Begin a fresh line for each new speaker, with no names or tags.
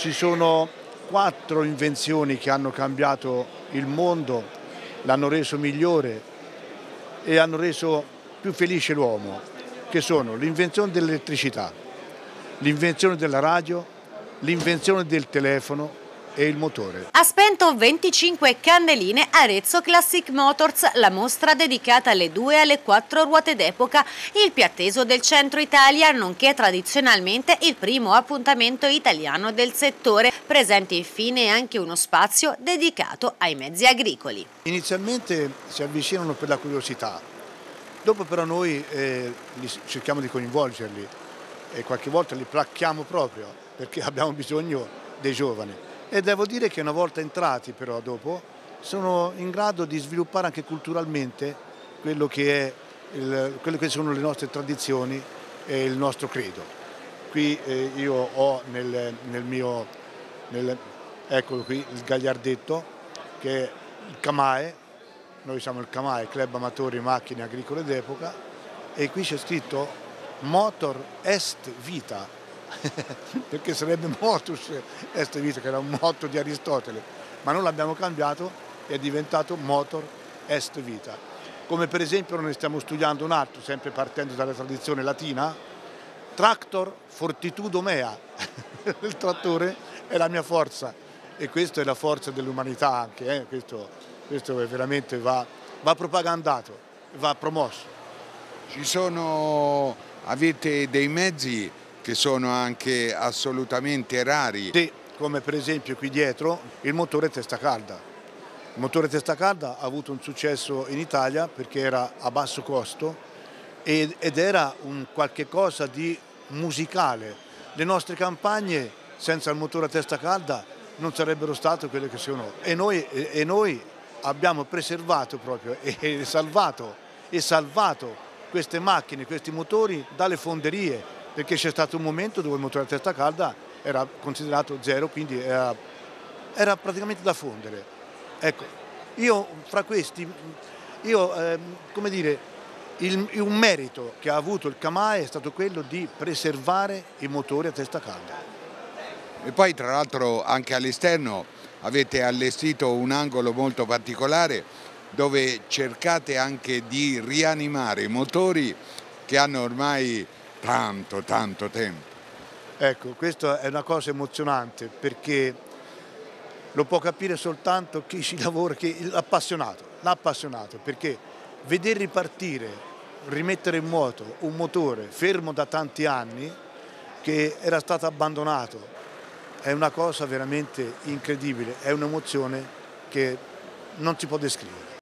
Ci sono 4 invenzioni che hanno cambiato il mondo, l'hanno reso migliore e hanno reso più felice l'uomo, che sono l'invenzione dell'elettricità, l'invenzione della radio, l'invenzione del telefono e il motore.
Ha spento 25 candeline Arezzo Classic Motors, la mostra dedicata alle 2 e alle 4 ruote d'epoca, il più atteso del centro Italia, nonché tradizionalmente il primo appuntamento italiano del settore. Presente infine anche uno spazio dedicato ai mezzi agricoli.
Inizialmente si avvicinano per la curiosità, dopo però noi cerchiamo di coinvolgerli e qualche volta li placchiamo proprio perché abbiamo bisogno dei giovani. E devo dire che una volta entrati però dopo sono in grado di sviluppare anche culturalmente quello che sono le nostre tradizioni e il nostro credo. Qui io ho eccolo qui, il gagliardetto che è il CAMAE, noi siamo il CAMAE, Club Amatori Macchine Agricole d'Epoca, e qui c'è scritto Motor Est Vita. Perché sarebbe motus est vita, che era un motto di Aristotele, ma non l'abbiamo cambiato e è diventato motor est vita. Come per esempio noi stiamo studiando un altro, sempre partendo dalla tradizione latina, tractor fortitudo mea. Il trattore è la mia forza e questa è la forza dell'umanità anche, questo veramente va propagandato, va promosso.
Avete dei mezzi che sono anche assolutamente rari.
Sì, come per esempio qui dietro il motore testa calda. Il motore testa calda ha avuto un successo in Italia perché era a basso costo ed era un qualche cosa di musicale. Le nostre campagne senza il motore a testa calda non sarebbero state quelle che sono e noi abbiamo preservato proprio e salvato queste macchine, questi motori dalle fonderie, perché c'è stato un momento dove il motore a testa calda era considerato zero, quindi era praticamente da fondere. Ecco, come dire, un merito che ha avuto il CAMAE è stato quello di preservare i motori a testa calda.
E poi tra l'altro anche all'esterno avete allestito un angolo molto particolare dove cercate anche di rianimare i motori che hanno ormai tanto tempo.
Ecco, questa è una cosa emozionante perché lo può capire soltanto chi ci lavora, l'appassionato, perché vedere ripartire, rimettere in moto un motore fermo da tanti anni che era stato abbandonato è una cosa veramente incredibile, è un'emozione che non si può descrivere.